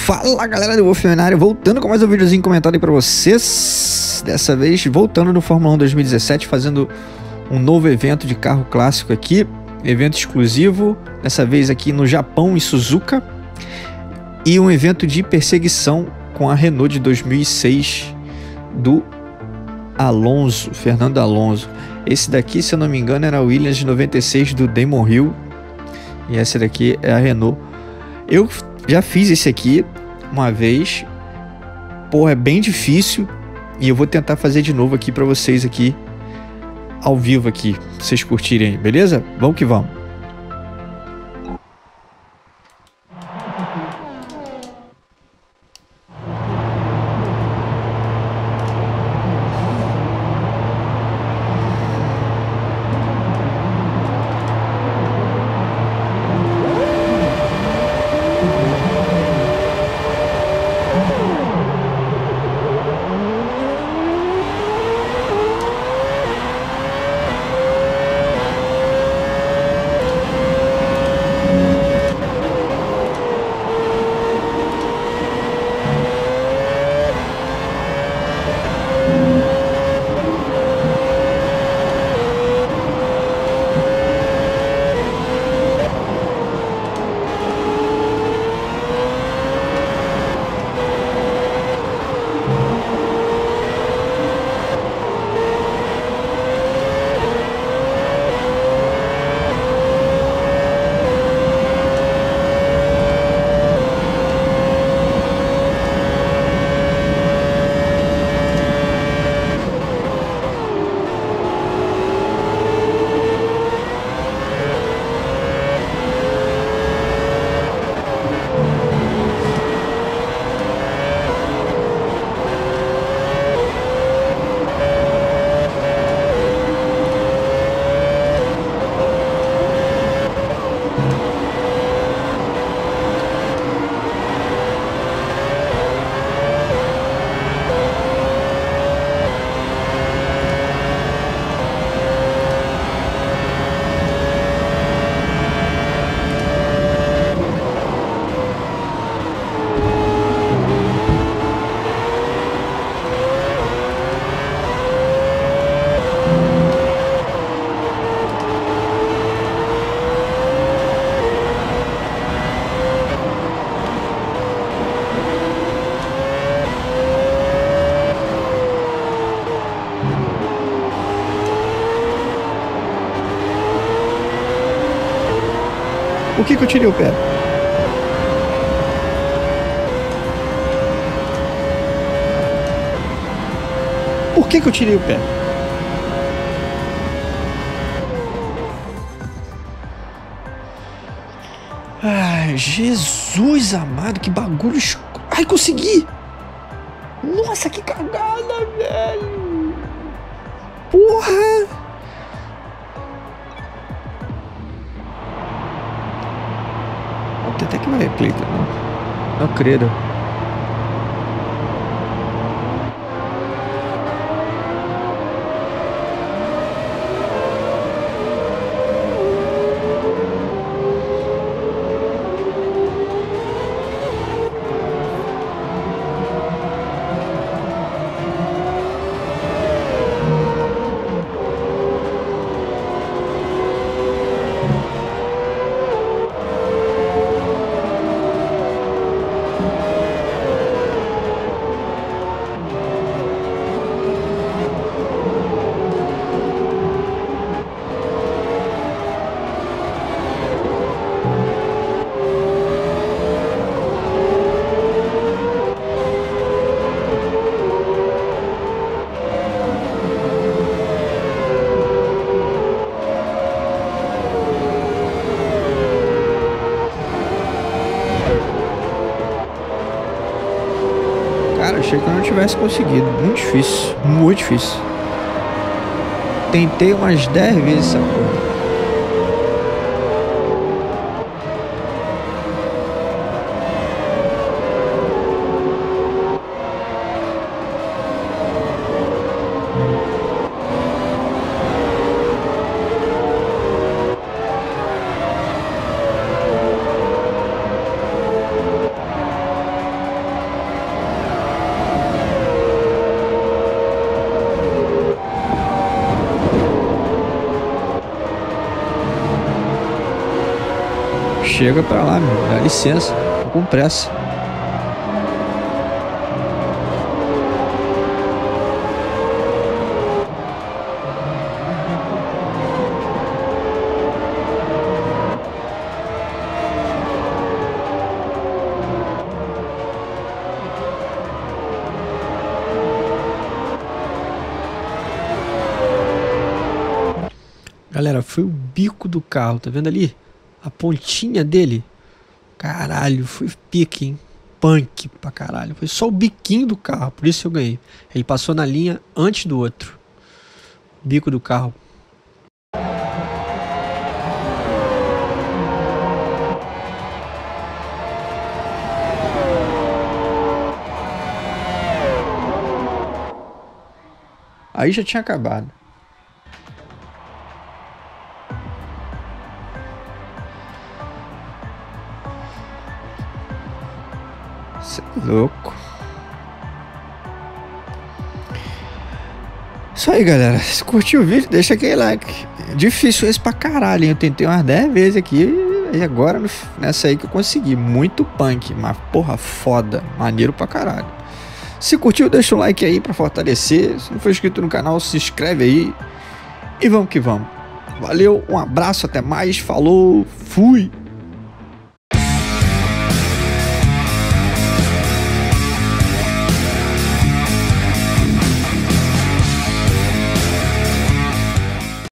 Fala galera do Wolf na área, voltando com mais um videozinho comentado aí pra vocês. Dessa vez voltando no Fórmula 1 2017, fazendo um novo evento de carro clássico aqui. Evento exclusivo, dessa vez aqui no Japão, em Suzuka. E um evento de perseguição com a Renault de 2006 do Alonso, Fernando Alonso. Esse daqui, se eu não me engano, era a Williams de 96 do Damon Hill. E essa daqui é a Renault. Eu já fiz esse aqui uma vez. Porra, é bem difícil. E eu vou tentar fazer de novo aqui pra vocês aqui, ao vivo aqui, pra vocês curtirem aí, beleza? Vamos que vamos. Por que eu tirei o pé? Por que eu tirei o pé? Ai, Jesus amado, que bagulho. Ai, consegui! Nossa, que cagada, velho! Porra! Tem até que uma réplica, não credo. Cara, achei que eu não tivesse conseguido. Muito difícil. Muito difícil. Tentei umas 10 vezes essa porra. Chega pra lá, meu. Dá licença. Tô com pressa. Galera, foi o bico do carro, tá vendo ali? A pontinha dele. Caralho, foi pique, hein? Punk pra caralho. Foi só o biquinho do carro, por isso eu ganhei. Ele passou na linha antes do outro. Bico do carro. Aí já tinha acabado. Cê é louco. Isso aí, galera. Se curtiu o vídeo, deixa aquele like. Difícil esse pra caralho, hein? Eu tentei umas 10 vezes aqui e agora nessa aí que eu consegui. Muito punk, mas porra foda. Maneiro pra caralho. Se curtiu, deixa o like aí pra fortalecer. Se não for inscrito no canal, se inscreve aí. E vamos que vamos. Valeu, um abraço, até mais. Falou, fui!